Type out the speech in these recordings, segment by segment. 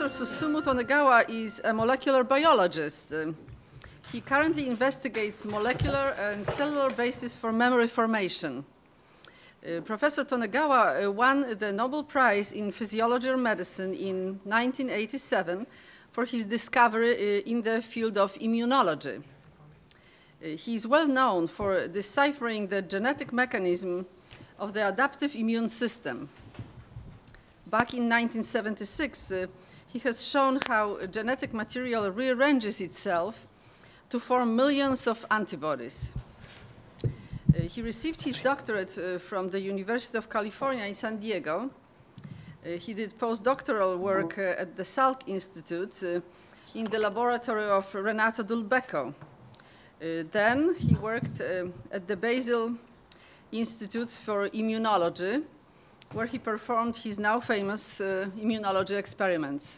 Professor Susumu Tonegawa is a molecular biologist. He currently investigates molecular and cellular basis for memory formation. Professor Tonegawa won the Nobel Prize in Physiology or Medicine in 1987 for his discovery in the field of immunology. He is well known for deciphering the genetic mechanism of the adaptive immune system. Back in 1976, he has shown how genetic material rearranges itself to form millions of antibodies. He received his doctorate from the University of California in San Diego. He did postdoctoral work at the Salk Institute in the laboratory of Renata Bushko. Then he worked at the Basel Institute for Immunology, where he performed his now famous immunology experiments.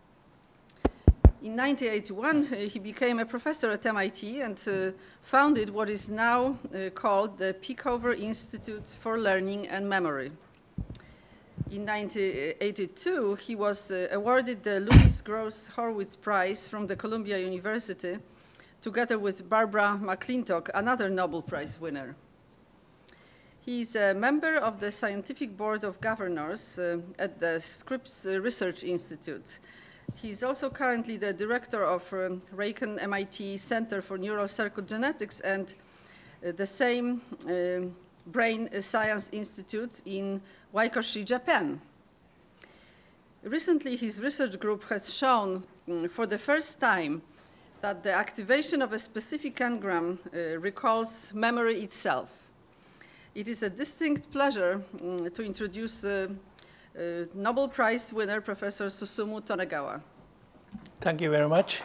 In 1981, he became a professor at MIT and founded what is now called the Picower Institute for Learning and Memory. In 1982, he was awarded the Louis Gross Horwitz Prize from the Columbia University, together with Barbara McClintock, another Nobel Prize winner. He is a member of the Scientific Board of Governors at the Scripps Research Institute. He is also currently the director of RIKEN-MIT Center for Neural Circuit Genetics and the same Brain Science Institute in Waikoshi, Japan. Recently, his research group has shown for the first time that the activation of a specific engram recalls memory itself. It is a distinct pleasure to introduce Nobel Prize winner, Professor Susumu Tonegawa. Thank you very much.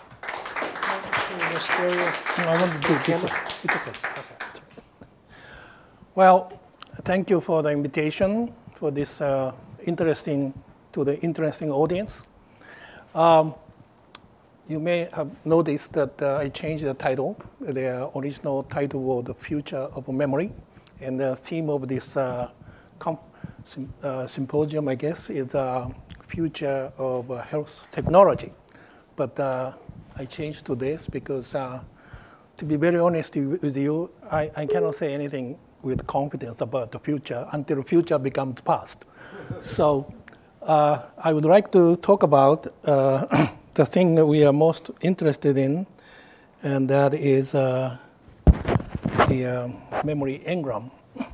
Well, thank you for the invitation for this interesting audience. You may have noticed that I changed the title. The original title was The Future of Memory. And the theme of this symposium, I guess, is Future of Health Technology. But I changed to this because, to be very honest with you, I cannot say anything with confidence about the future until the future becomes past. So I would like to talk about the thing that we are most interested in, and that is the memory engram.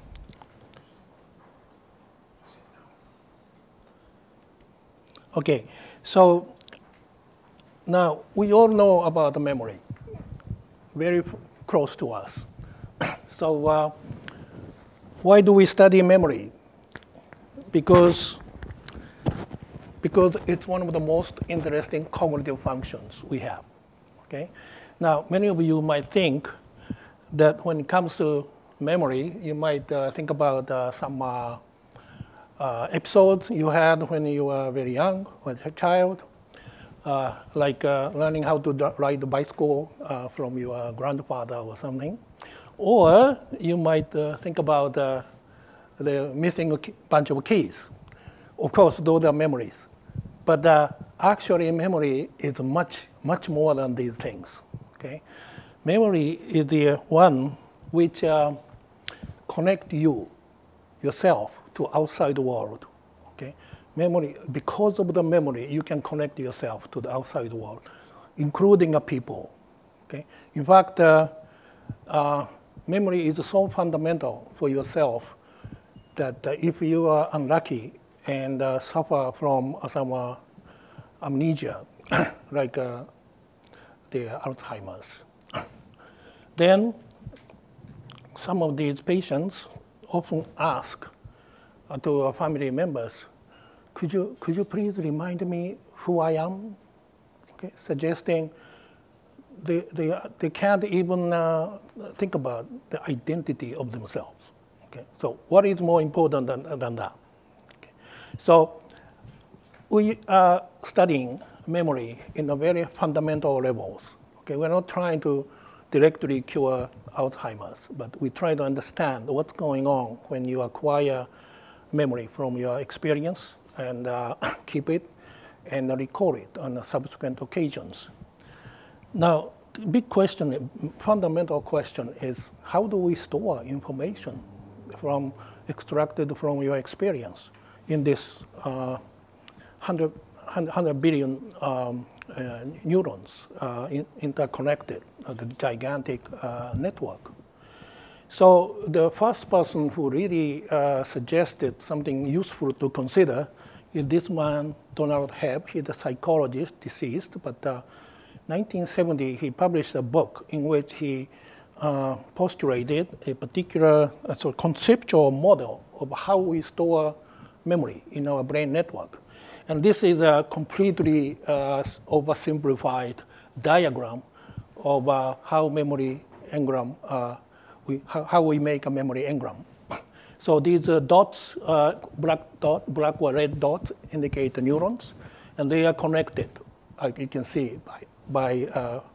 Okay, so now we all know about the memory, very close to us. So why do we study memory? Because it's one of the most interesting cognitive functions we have. Okay, now many of you might think that when it comes to memory, you might think about some episodes you had when you were very young, when a child, like learning how to ride a bicycle from your grandfather or something. Or you might think about the missing bunch of keys. Of course, those are memories. But actually, memory is much, much more than these things. Okay? Memory is the one which connects yourself to outside world. Okay? Memory, because of the memory, you can connect yourself to the outside world, including people. Okay? In fact, memory is so fundamental for yourself that if you are unlucky and suffer from some amnesia, like the Alzheimer's, then some of these patients often ask to family members, could you please remind me who I am? Okay, suggesting they can't even think about the identity of themselves. Okay, so what is more important than that? Okay. So we are studying memory in a very fundamental levels. Okay, we're not trying to directly cure Alzheimer's, but we try to understand what's going on when you acquire memory from your experience and keep it, and recall it on subsequent occasions. Now, the big question, fundamental question is, how do we store information extracted from your experience in this 100 billion neurons interconnected, the gigantic network? So the first person who really suggested something useful to consider is this man, Donald Hebb. He's a psychologist, deceased, but 1970 he published a book in which he postulated a particular conceptual model of how we store memory in our brain network. And this is a completely oversimplified diagram of how memory engram, how we make a memory engram. So these dots, black or red dots, indicate the neurons, and they are connected, like you can see, by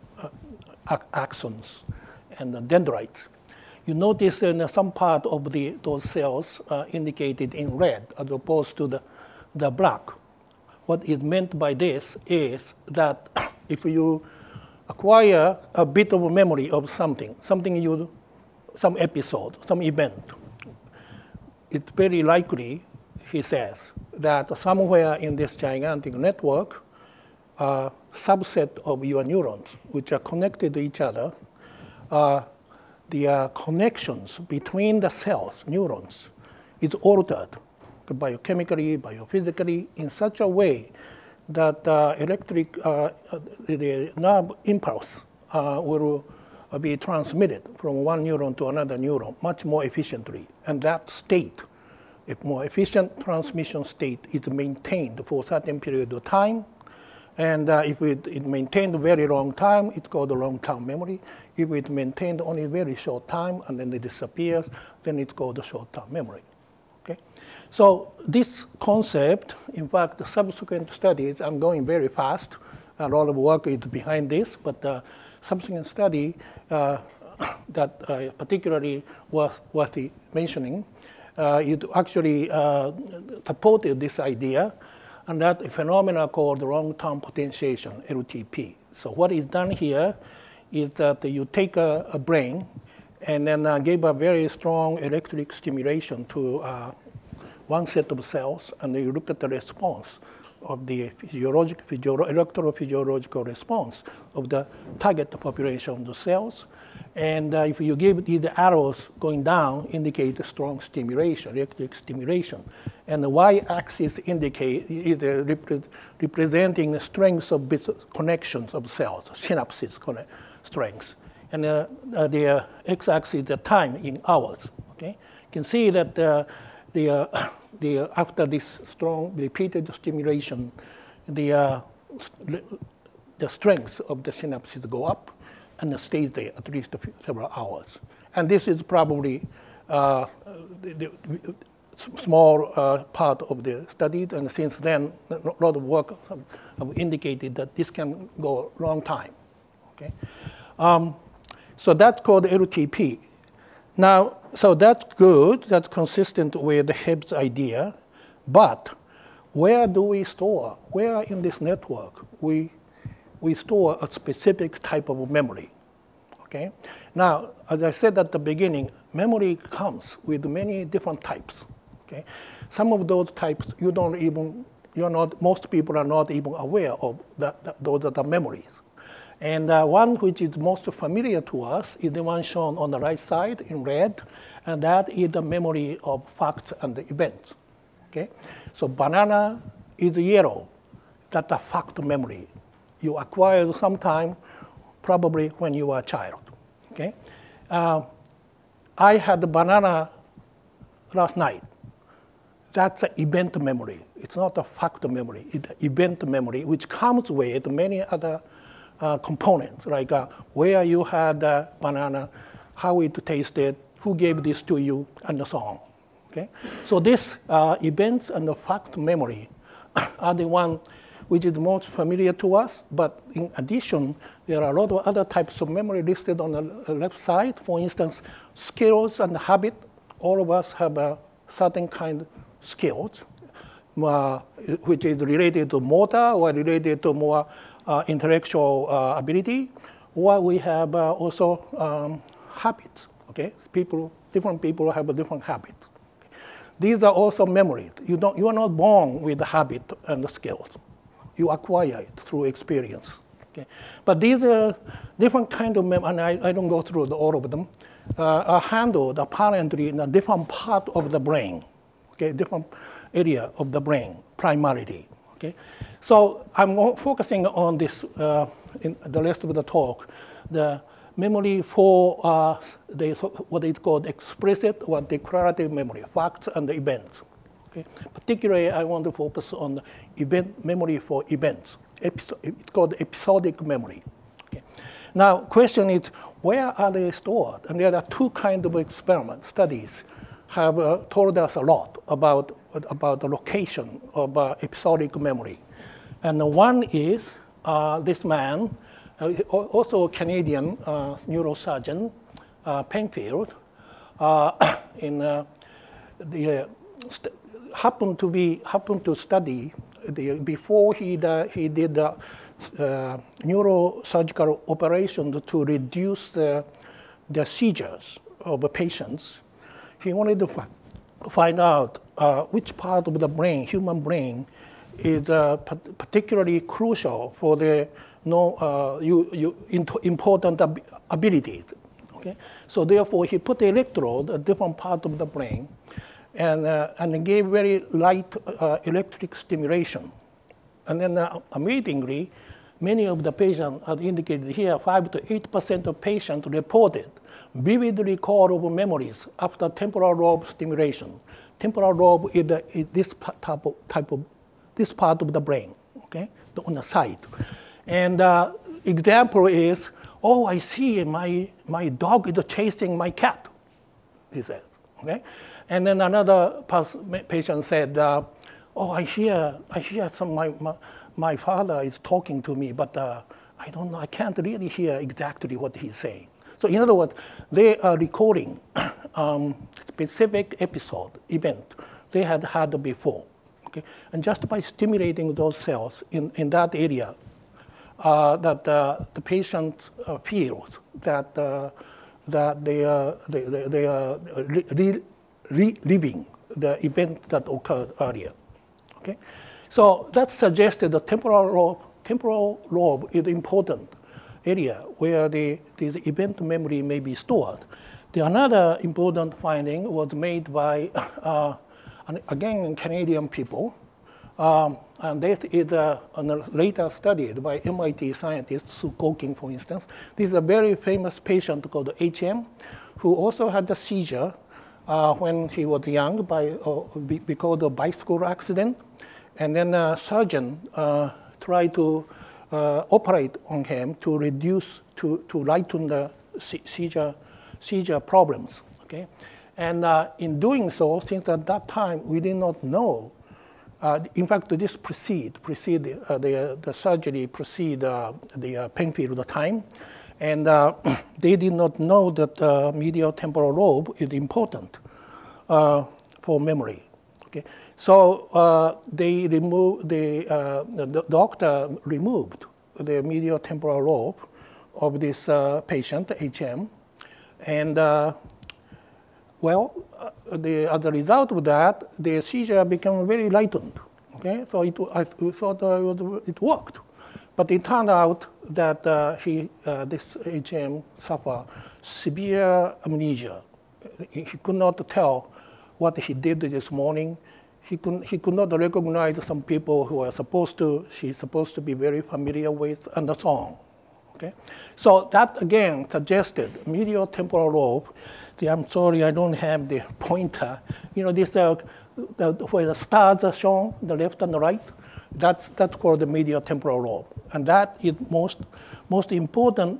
axons and dendrites. You notice in some part of those cells indicated in red as opposed to the black. What is meant by this is that if you acquire a bit of a memory of something, some episode, some event, it's very likely, he says, that somewhere in this gigantic network, a subset of your neurons, which are connected to each other, the connections between the cells, neurons, is altered biochemically, biophysically, in such a way that the nerve impulse will be transmitted from one neuron to another neuron much more efficiently. And that state, a more efficient transmission state, is maintained for a certain period of time. And if it maintained a very long time, it's called a long-term memory. If it maintained only a very short time and then it disappears, then it's called a short-term memory. Okay? So this concept, in fact, the subsequent studies, I'm going very fast. A lot of work is behind this, but the subsequent study that particularly worth mentioning, it actually supported this idea, and that a phenomena called long-term potentiation, LTP. So what is done here is that you take a brain and then give a very strong electric stimulation to one set of cells, and you look at the response of the electrophysiological response of the target population of the cells. And if you give the arrows going down, indicate a strong stimulation, electric stimulation. And the y-axis is representing the strength of connections of cells, synapses strength. And the x-axis is the time in hours. Okay? You can see that after this strong repeated stimulation, the strength of the synapses go up and it stays there at least several hours. And this is probably the small part of the study, and since then, a lot of work have indicated that this can go a long time. Okay? So that's called LTP. Now, so that's good, that's consistent with Hebb's idea, but where do we store? Where in this network we store a specific type of memory? Okay? Now, as I said at the beginning, memory comes with many different types. Okay? Some of those types most people are not even aware of those are the memories. And one which is most familiar to us is the one shown on the right side in red, and that is the memory of facts and events. Okay? So banana is yellow. That's a fact memory. You acquired sometime, probably when you were a child. Okay? I had the banana last night. That's an event memory. It's not a fact memory. It's an event memory, which comes with many other components, like where you had the banana, how it tasted, who gave this to you, and so on. Okay? So these events and the fact memory are the one which is most familiar to us, but in addition, there are a lot of other types of memory listed on the left side. For instance, skills and habit. All of us have a certain kind of skills. which is related to motor or related to more intellectual ability, or we have also habits. Okay, different people have different habits. These are also memories. You are not born with the habit and the skills. You acquire it through experience. Okay? But these are different kind of memory, and I don't go through all of them, are handled apparently in a different part of the brain, okay? Different area of the brain, primarily. Okay? So I'm focusing on this in the rest of the talk, the memory for what is called explicit or declarative memory, facts and events. Okay? Particularly, I want to focus on the memory for events. It's called episodic memory. Okay? Now, question is, where are they stored? And there are two kinds of experiment studies have told us a lot about the location of episodic memory. And one is this man, also a Canadian neurosurgeon, Penfield, happened to study before he did the neurosurgical operation to reduce the seizures of the patients. He wanted to find out which part of the brain, human brain, is particularly crucial for the important abilities. Okay? So therefore, he put the electrode at different part of the brain and gave very light electric stimulation. And then amazingly, many of the patients, as indicated here, 5 to 8% of patients reported vivid recall of memories after temporal lobe stimulation. Temporal lobe is this this part of the brain, okay, on the side. And example is, oh, I see my dog is chasing my cat, he says, okay? And then another patient said, oh, I hear my father is talking to me, but I don't know, I can't really hear exactly what he's saying. So in other words, they are recording specific event they had had before. Okay? And just by stimulating those cells in that area, that the patient feels that they are reliving the event that occurred earlier. Okay? So that suggested the temporal lobe is important area where this event memory may be stored. Another important finding was made by, again, Canadian people, and that is later studied by MIT scientists, Sue Goking, for instance. This is a very famous patient called HM, who also had a seizure when he was young because of bicycle accident. And then a surgeon tried to operate on him to reduce, to lighten the seizure problems. Okay? And in doing so, since at that time we did not know, in fact, this the surgery precede the Penfield time, and they did not know that the medial temporal lobe is important for memory. Okay? So they removed the doctor removed the medial temporal lobe of this patient, HM, and as a result of that, the seizure became very lightened. Okay, so we thought it worked, but it turned out that this HM suffered severe amnesia. He could not tell what he did this morning. He could not recognize some people who are she's supposed to be very familiar with, and so on. Okay? So that again suggested medial temporal lobe. See, I'm sorry, I don't have the pointer. You know, this where the stars are shown, the left and the right, that's called the medial temporal lobe, and that is most important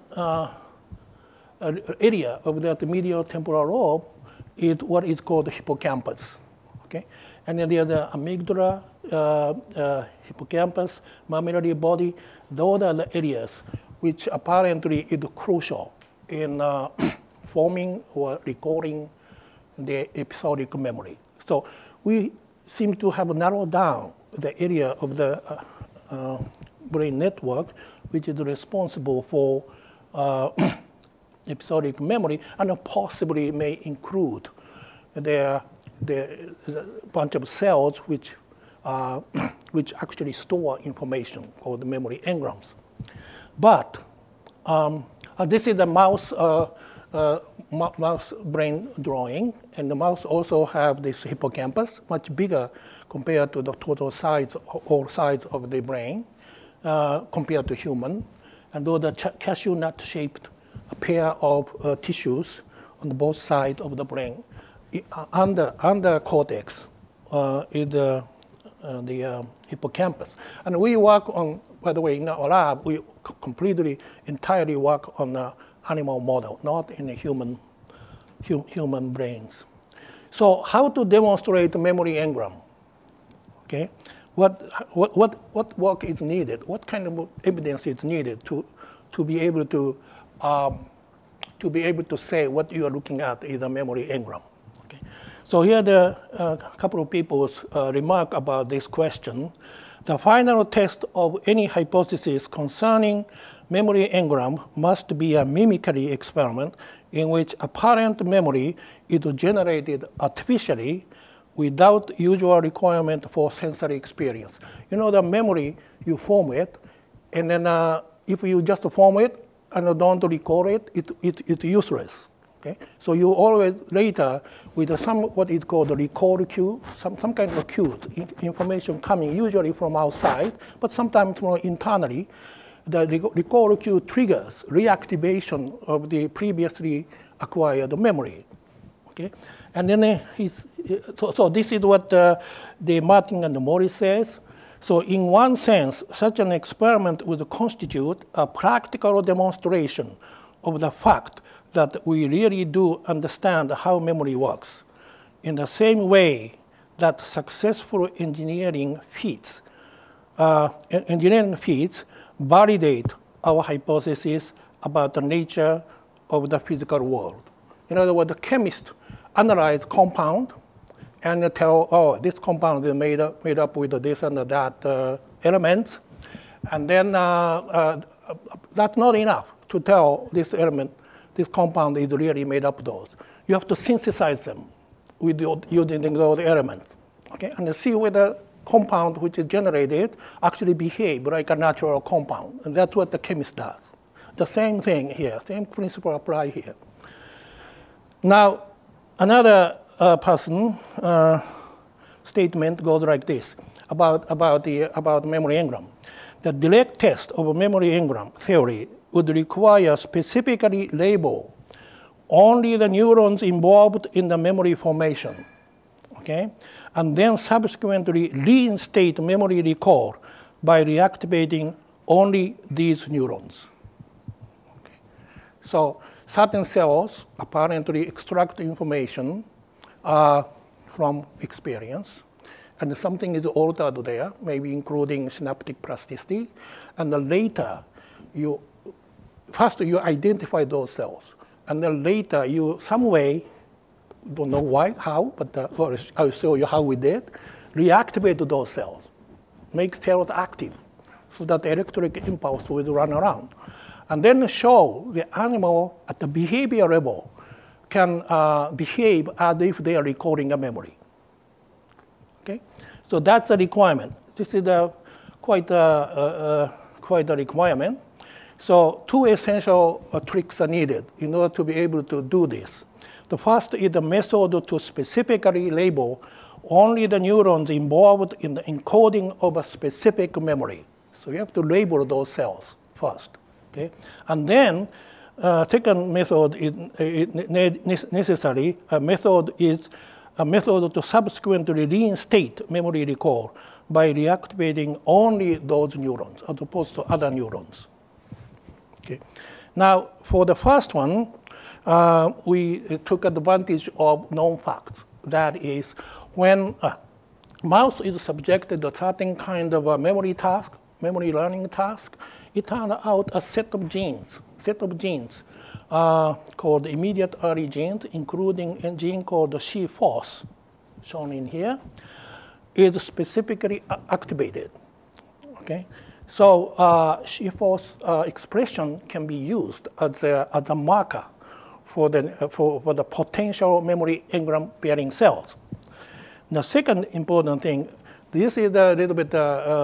area of that medial temporal lobe is what is called the hippocampus. Okay, and then there's the amygdala, hippocampus, mammillary body. Those are the areas which apparently is crucial in forming or recording the episodic memory. So we seem to have narrowed down the area of the brain network which is responsible for episodic memory, and possibly may include the bunch of cells which actually store information called memory engrams. But this is the mouse brain drawing, and the mouse also have this hippocampus, much bigger compared to the total size or size of the brain compared to human. And though the cashew nut-shaped pair of tissues on both sides of the brain, under cortex is the hippocampus. And we work on, by the way, in our lab, we entirely work on the animal model, not in the human brains. So how to demonstrate memory engram? Okay, what work is needed? What kind of evidence is needed to be able to say what you are looking at is a memory engram? Okay, so here a couple of people's remark about this question. The final test of any hypothesis concerning memory engram must be a mimicry experiment in which apparent memory is generated artificially without usual requirement for sensory experience. You know, the memory, you form it, and then if you just form it and don't recall it, it's useless. Okay? So you always later, with some what is called a recall cue, some kind of cue, information coming usually from outside, but sometimes from internally, the recall cue triggers reactivation of the previously acquired memory. Okay? And then so this is what the Martin and Morris says. So in one sense, such an experiment would constitute a practical demonstration of the fact that we really do understand how memory works, in the same way that successful engineering feats validate our hypothesis about the nature of the physical world. In other words, the chemist analyze compound and tell, oh, this compound is made up with this and that elements. And then that's not enough to tell this element, this compound is really made up of those. You have to synthesize them with using those elements, okay? And see whether compound which is generated actually behave like a natural compound. And that's what the chemist does. The same thing here, same principle apply here. Now, another person statement goes like this about memory engram. The direct test of a memory engram theory would require specifically label only the neurons involved in the memory formation, okay? And then subsequently reinstate memory recall by reactivating only these neurons. Okay. So certain cells apparently extract information from experience, and something is altered there, maybe including synaptic plasticity, and then later first you identify those cells, and then later you some way, don't know why, how, but I'll show you how we did, reactivate those cells, make cells active so that the electric impulse will run around. And then show the animal at the behavior level can behave as if they are recalling a memory. Okay? So that's a requirement. This is quite a requirement. So two essential tricks are needed in order to be able to do this. The first is the method to specifically label only the neurons involved in the encoding of a specific memory. So you have to label those cells first. Okay? And then second method is necessary. A method is a method to subsequently reinstate memory recall by reactivating only those neurons as opposed to other neurons. Okay. Now, for the first one, we took advantage of known facts. That is, when a mouse is subjected to a certain kind of a memory task, memory learning task, it turns out a set of genes called immediate early genes, including a gene called C-force, shown in here. is specifically activated. Okay? So shear force expression can be used as a marker for the potential memory engram bearing cells. The second important thing, this is a little bit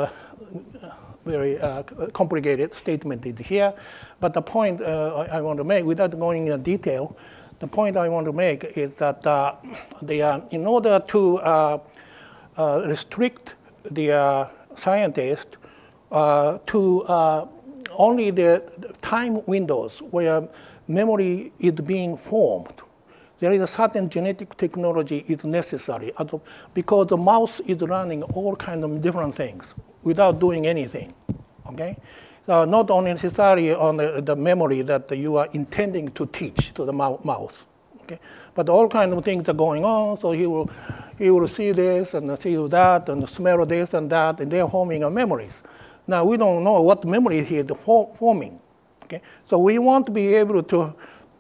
very complicated statement here, but the point I want to make, without going into detail, the point I want to make is that in order to restrict the scientist to only the time windows where memory is being formed, there is a certain genetic technology is necessary because the mouse is running all kinds of different things without doing anything. Okay? Not only necessarily on the memory that you are intending to teach to the mouse, okay? But all kinds of things are going on. So he will see this and see that and smell this and that, and they're forming memories. Now we don't know what memory he is forming. Okay? So we want to be able to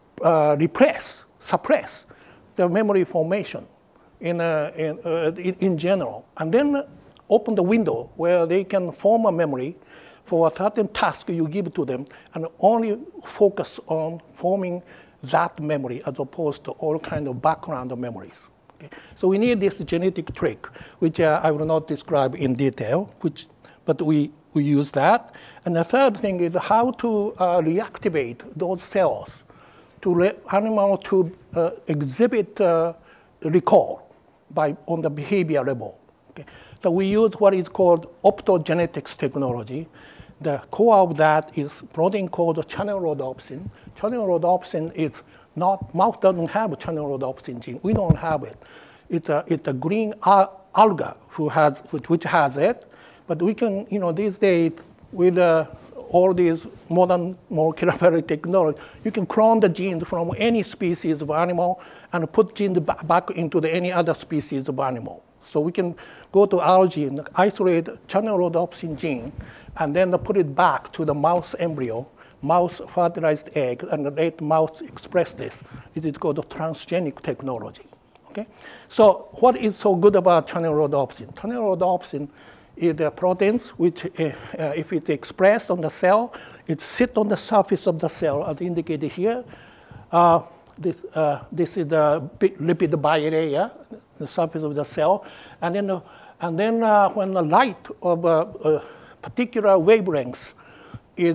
suppress the memory formation in general, and then open the window where they can form a memory for a certain task you give to them, and only focus on forming that memory as opposed to all kinds of background memories. Okay? So we need this genetic trick, which I will not describe in detail, but we use that. And the third thing is how to reactivate those cells to let animal to exhibit recall on the behavior level. Okay? So we use what is called optogenetics technology. The core of that is protein called channel rhodopsin. Channel rhodopsin is not, mouse doesn't have a channel rhodopsin gene. We don't have it. It's a green alga which has it. But we can, these days, with all these modern molecular technology, you can clone the genes from any species of animal and put genes back into any other species of animal. So we can go to algae and isolate channel rhodopsin gene and then put it back to the mouse embryo, mouse fertilized egg, and let mouse express this. It is called transgenic technology. Okay? So what is so good about channel rhodopsin? Channel rhodopsin is the proteins which, if it's expressed on the cell, it sits on the surface of the cell, as indicated here. This is the lipid bilayer, the surface of the cell. And then when the light of particular wavelengths is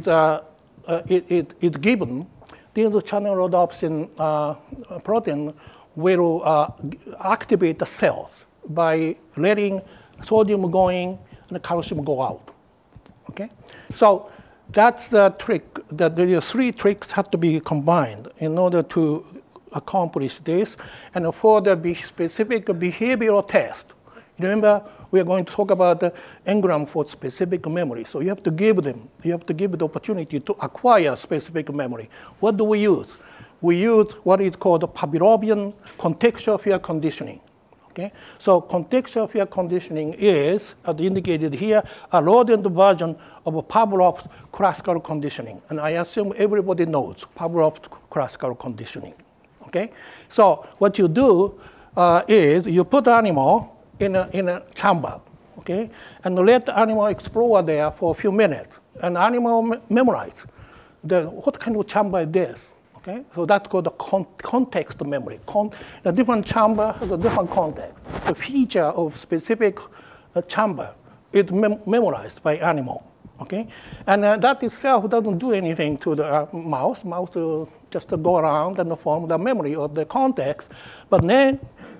given, then the channel rhodopsin protein will activate the cells by letting sodium going and the calcium go out. Okay? So that's the trick. The three tricks have to be combined in order to accomplish this. And for the specific behavioral test, remember, we are going to talk about the engram for specific memory. So you have to give the opportunity to acquire specific memory. What do we use? We use what is called Pavlovian contextual fear conditioning. Okay? So contextual fear conditioning is, as indicated here, a rodent version of Pavlov's classical conditioning. And I assume everybody knows Pavlov's classical conditioning. Okay? So what you do is you put animal in a chamber, okay? And let the animal explore there for a few minutes. And the animal memorize what kind of chamber is this. Okay? So that's called the context memory. The different chamber has a different context. The feature of specific chamber is memorized by animal. Okay? And that itself doesn't do anything to the mouse. Mouse just go around and form the memory of the context. But then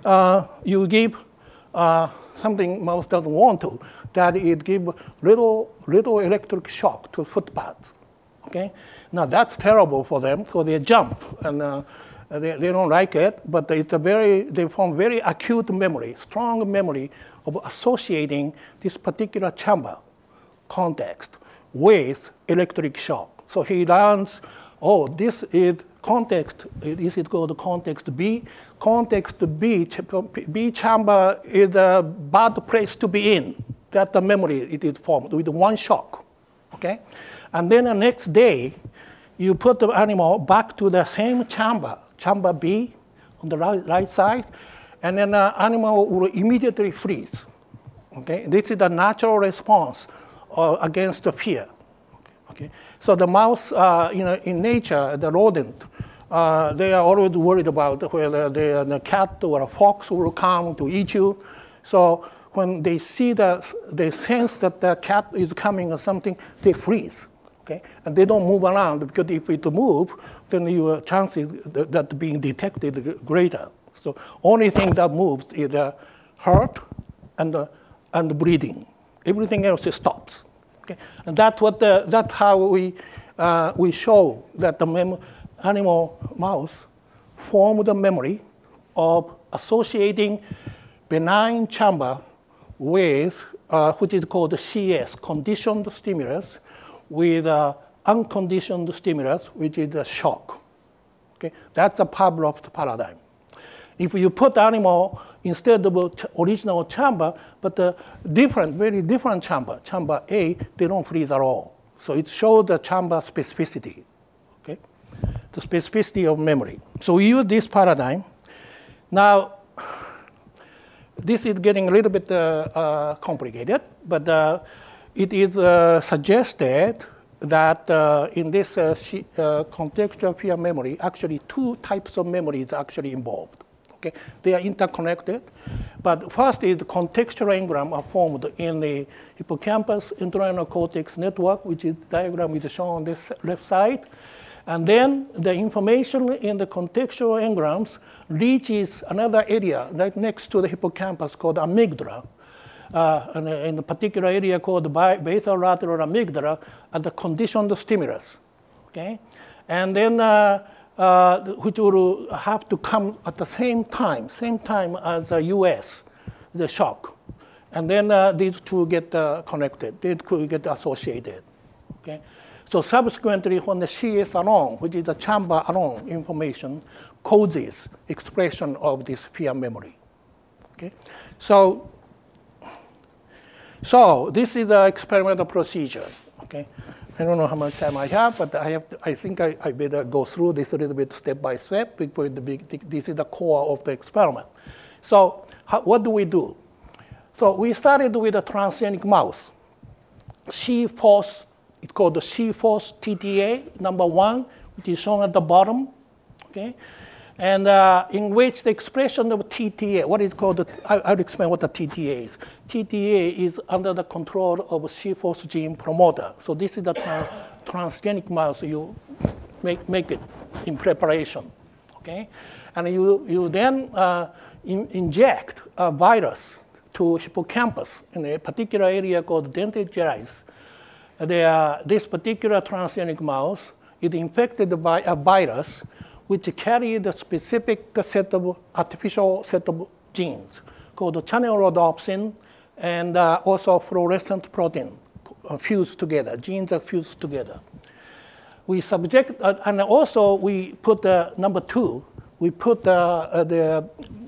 you give something mouse doesn't want to, that it give little electric shock to footpaths. Okay? Now that's terrible for them, so they jump, and they don't like it, but they form very acute memory, strong memory of associating this particular chamber context with electric shock. So he learns, oh, this is context, this is called context B. Context B chamber is a bad place to be in. That's the memory it is formed with one shock. Okay? And then the next day, you put the animal back to the same chamber, chamber B on the right side, and then the animal will immediately freeze. Okay? This is the natural response against the fear. Okay? So the mouse, in nature, the rodent, they are always worried about whether the cat or a fox will come to eat you. So when they see they sense that the cat is coming or something, they freeze. Okay? And they don't move around, because if it moves, then your chances that being detected is greater. So only thing that moves is the heart and the breathing. Everything else stops. Okay? And that's how we show that the animal mouse formed the memory of associating benign chamber with which is called CS, conditioned stimulus, with unconditioned stimulus, which is a shock. Okay? That's a Pavlov's paradigm. If you put animal instead of original chamber, but very different chamber A, they don't freeze at all. So it shows the chamber specificity, okay? The specificity of memory. So we use this paradigm. Now, this is getting a little bit complicated, but it is suggested that in this contextual fear memory, actually 2 types of memory is actually involved. Okay? They are interconnected, but first is contextual engram are formed in the hippocampus entorhinal cortex network, which is diagram is shown on this left side. And then the information in the contextual engrams reaches another area right next to the hippocampus called amygdala, in a particular area called basolateral amygdala at the conditioned stimulus. Okay? And then which will have to come at the same time as the US, the shock. And then these two get connected, they could get associated. Okay? So subsequently, when the CS alone, which is the chamber alone information, causes expression of this fear memory. Okay? So this is the experimental procedure. Okay? I don't know how much time I have, but I think I better go through this a little bit step by step, because this is the core of the experiment. So what do we do? So we started with a transgenic mouse. C-force, it's called the C-force TTA, number 1, which is shown at the bottom. Okay? And in which the expression of TTA, what is called, I'll explain what the TTA is. TTA is under the control of C-force gene promoter. So this is the transgenic mouse you make it in preparation. Okay? And you then inject a virus to hippocampus in a particular area called dentate gyrus. This particular transgenic mouse is infected by a virus which carry the specific artificial set of genes called channel rhodopsin and also fluorescent protein fused together. Genes are fused together. We subject, and also we put number 2, we put the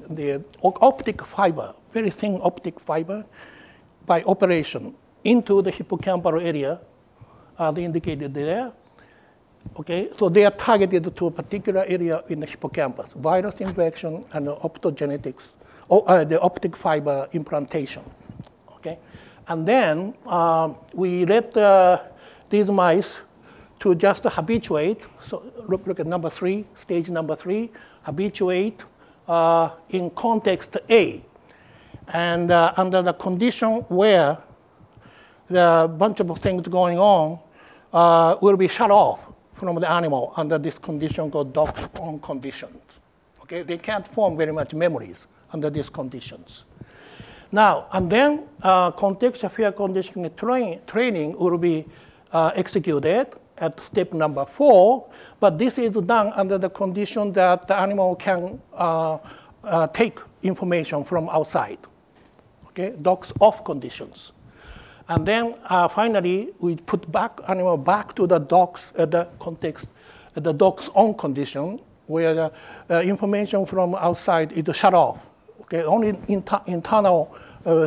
optic fiber, very thin optic fiber, by operation into the hippocampal area, they indicated there. Okay, so they are targeted to a particular area in the hippocampus, virus infection and optogenetics, the optic fiber implantation. Okay, and then we let these mice to just habituate. So look at number 3, stage number 3, habituate in context A, and under the condition where the bunch of things going on will be shut off from the animal under this condition called Dock's own conditions. Okay, they can't form very much memories under these conditions. Now, and then contextual fear conditioning training will be executed at step number 4, but this is done under the condition that the animal can take information from outside. Okay, Dock's off conditions. And then finally, we put animal back to the Dock's context, the Dock's own condition, where the information from outside is shut off. Okay, only internal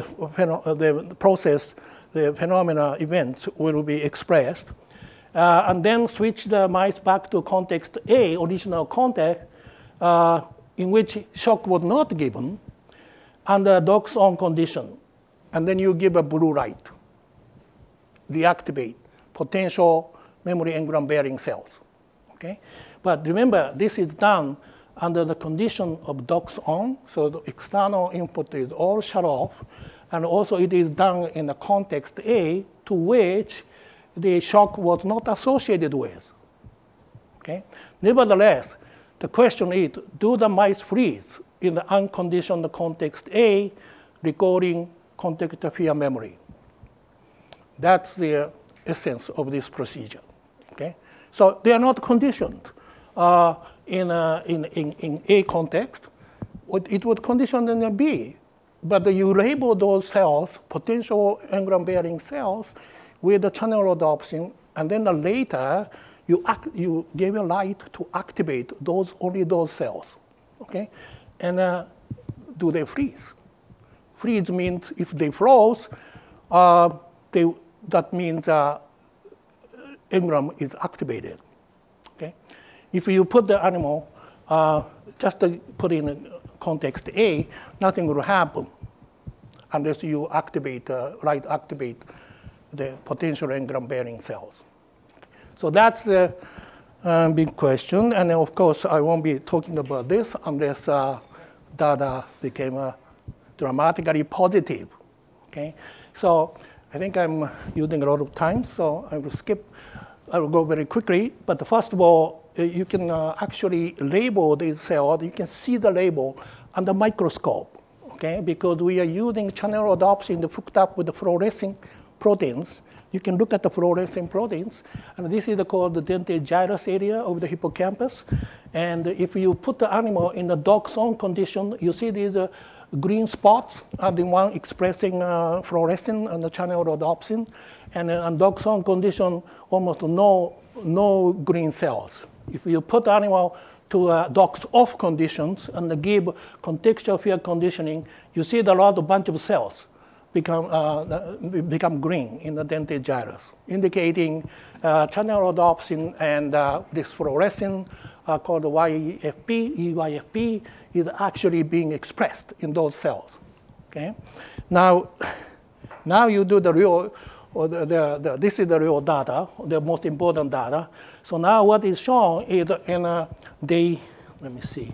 the process, the phenomena events will be expressed, and then switch the mice back to context A, original context, in which shock was not given under Dock's own condition. and then you give a blue light, reactivate potential memory engram-bearing cells. Okay? But remember, this is done under the condition of DOCS on, so the external input is all shut off, and also it is done in the context A to which the shock was not associated with. Okay? Nevertheless, the question is, do the mice freeze in the unconditioned context A, recording context-aware memory? That's the essence of this procedure. Okay? So they are not conditioned in A context. It was conditioned in a B. But you label those cells, potential engram-bearing cells, with the channel rhodopsin, and then later you gave a light to activate only those cells. Okay? And do they freeze? Freeze means if they froze, that means engram is activated. Okay? If you put the animal, just put in context A, nothing will happen unless you activate, activate the potential engram-bearing cells. So that's the big question. And of course, I won't be talking about this unless data became dramatically positive. Okay? So I think I'm using a lot of time, so I will skip. I will go very quickly. But first of all, you can actually label these cells. You can see the label under microscope, okay? Because we are using channel rhodopsin hooked up with the fluorescent proteins. You can look at the fluorescent proteins. And this is called the dentate gyrus area of the hippocampus. And if you put the animal in the DOCS on condition, you see these green spots are the one expressing fluorescent and the channel rhodopsin. And in DOCS on condition, almost no green cells. If you put the animal to DOCS off conditions and give contextual field conditioning, you see a lot of bunch of cells become green in the dentate gyrus, indicating channel rhodopsin and this fluorescent called YFP, EYFP, is actually being expressed in those cells. Okay? Now you do the real, this is the real data, the most important data. So now what is shown is in let me see.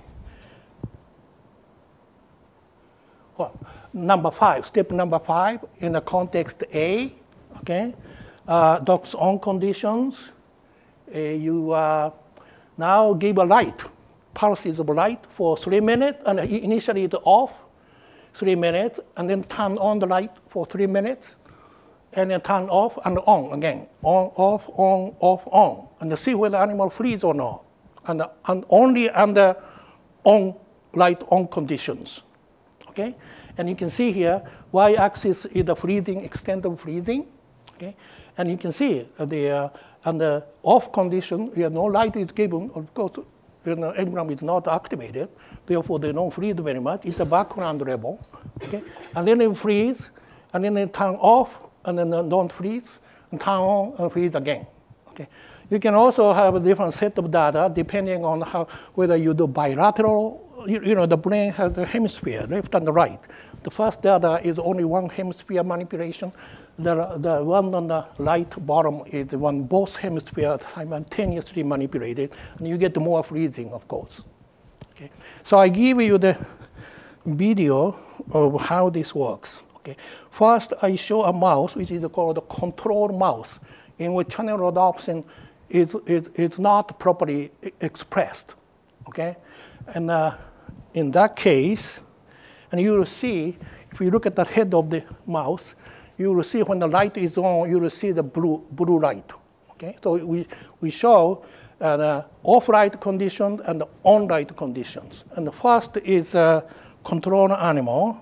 Well, step number 5, in the context A, okay? DOCS on conditions, you now give a light, pulses of light for 3 minutes, and initially it's off, 3 minutes, and then turn on the light for 3 minutes, and then turn off and on again, on, off, on, and see whether the animal freezes or not, and only under light on conditions, okay? And you can see here, y-axis is the freezing, extent of freezing, okay? And you can see under off condition, where no light is given, of course, the engram is not activated, therefore they don't freeze very much. It's a background level, okay? And then they freeze, and then they turn off, and then don't freeze, and turn on and freeze again. Okay. You can also have a different set of data depending on whether you do bilateral. You know, the brain has a hemisphere, left and right. The first data is only one hemisphere manipulation. The one on the right bottom is the one both hemispheres simultaneously manipulated, and you get more freezing, of course. Okay. So I give you the video of how this works. Okay. First, I show a mouse, which is called a control mouse, in which channel rhodopsin is not properly expressed. Okay? And in that case, and you will see, if you look at the head of the mouse, you will see when the light is on, you will see the blue light. Okay? So we show off light conditions and on light conditions. And the first is a control animal.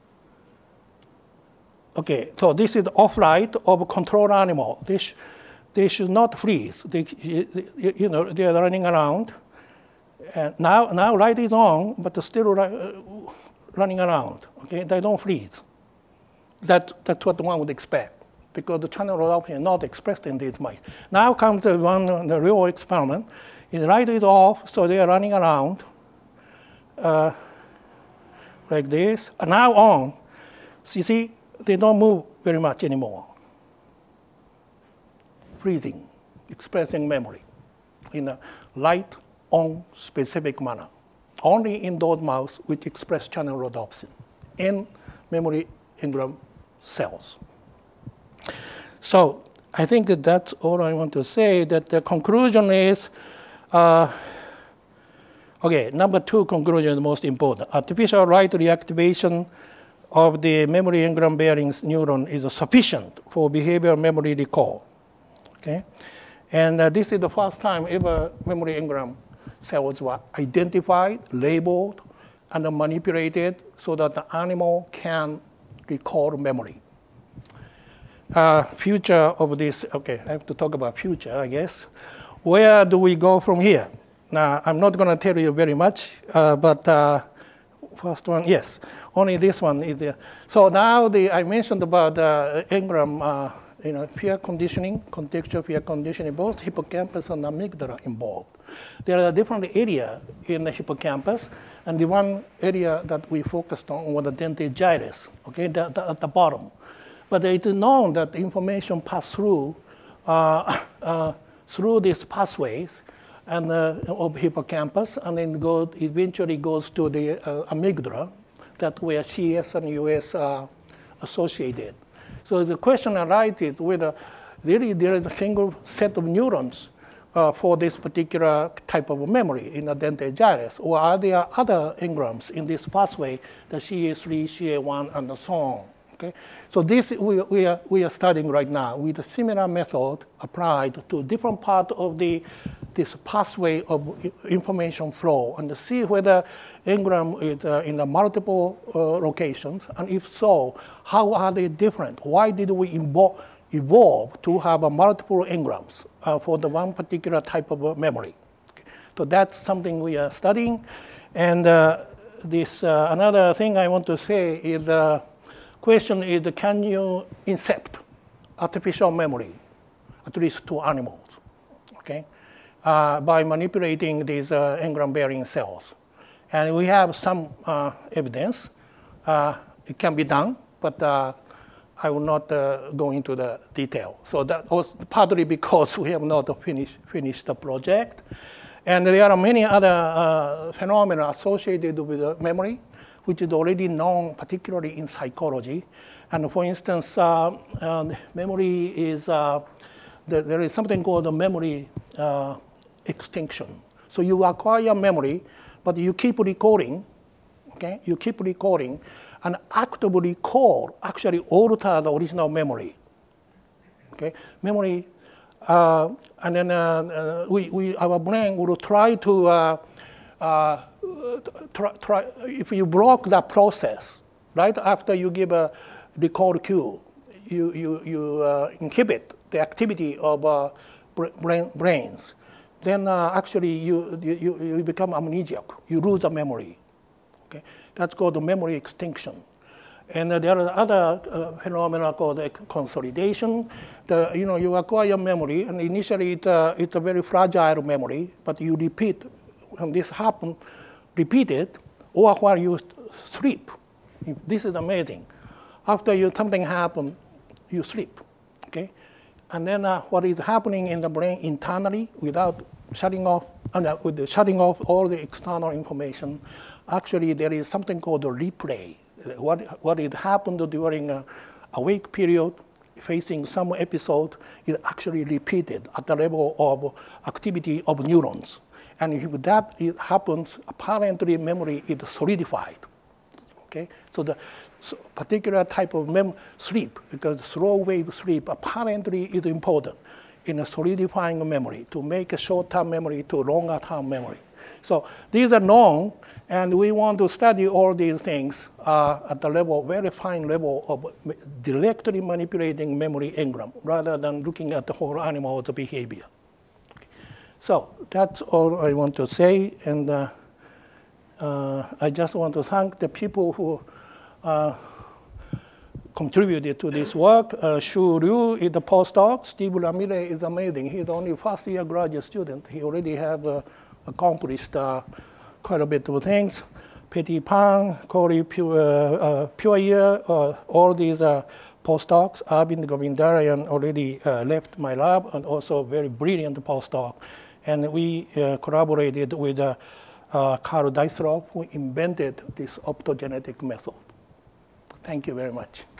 Okay, so this is off light of a control animal. They should not freeze. They are running around. And now light is on, but they're still running around. Okay, they don't freeze. That's what one would expect, because the channel rhodopsin is not expressed in these mice. Now comes the real experiment. The light is off, so they are running around like this. And now on. So you see, they don't move very much anymore. Freezing, expressing memory in a light-on specific manner, only in those mice which express channel rhodopsin in memory engram cells. So I think that's all I want to say, that the conclusion is, okay, number 2 conclusion is the most important. Artificial light reactivation of the memory engram bearing neuron is sufficient for behavioral memory recall. Okay? And this is the first time ever memory engram cells were identified, labeled, and manipulated so that the animal can recall memory. Future of this, okay, I have to talk about future, I guess. Where do we go from here? Now, I'm not going to tell you very much, but first one, yes, only this one is there. So now I mentioned about engram, peer conditioning, contextual peer conditioning, both hippocampus and amygdala involved. There are different areas in the hippocampus, and the one area that we focused on was the dentate gyrus, okay, at the bottom. But it is known that information passes through these pathways and of hippocampus, and then eventually goes to the amygdala, that where CS and US are associated. So the question arises whether really there is a single set of neurons for this particular type of memory in the dentate gyrus, or are there other engrams in this pathway, the CA3, CA1, and so on. Okay? So this we are studying right now with a similar method applied to different part of this pathway of information flow, and to see whether engram is in the multiple locations, and if so, how are they different? Why did we evolve to have multiple engrams for the one particular type of memory? Okay. So that's something we are studying. And another thing I want to say is the question is, can you incept artificial memory, at least to animals, okay, by manipulating these engram-bearing cells? And we have some evidence. It can be done, but I will not go into the detail. So that was partly because we have not finished the project. And there are many other phenomena associated with memory, which is already known, particularly in psychology. And for instance, memory is, there is something called a memory extinction. So you acquire memory, but you keep recalling, okay? You keep recalling, and actively recall actually alter the original memory, okay? Memory, and then our brain will try to, if you block that process, right after you give a recall cue, you inhibit the activity of brains, then actually you become amnesiac. You lose the memory. Okay? That's called the memory extinction. And there are other phenomena called consolidation. You acquire memory, and initially it's a very fragile memory, but you repeat. When this happens, repeat it, or while you sleep. This is amazing. After something happens, you sleep, okay? And then what is happening in the brain internally without shutting off, with shutting off all the external information, actually there is something called a replay. What had happened during an awake period, facing some episode, is actually repeated at the level of activity of neurons. And if that happens, apparently memory is solidified. Okay? So the particular type of sleep, because slow wave sleep apparently is important in a solidifying memory, to make a short-term memory to longer-term memory. So these are known, and we want to study all these things at the level, very fine level of directly manipulating memory engram, rather than looking at the whole animal's behavior. Okay. So that's all I want to say, and I just want to thank the people who contributed to this work. Shu Liu is the postdoc. Steve Ramirez is amazing. He's only first-year graduate student. He already have accomplished quite a bit of things. Petit Pan, Corey Puyer, all these postdocs. Arvind Govindarayan already left my lab, and also a very brilliant postdoc. And we collaborated with Carl Dijsselhoff, who invented this optogenetic method. Thank you very much.